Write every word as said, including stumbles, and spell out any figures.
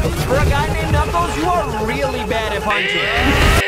For a guy named Knuckles, you are really bad at punching.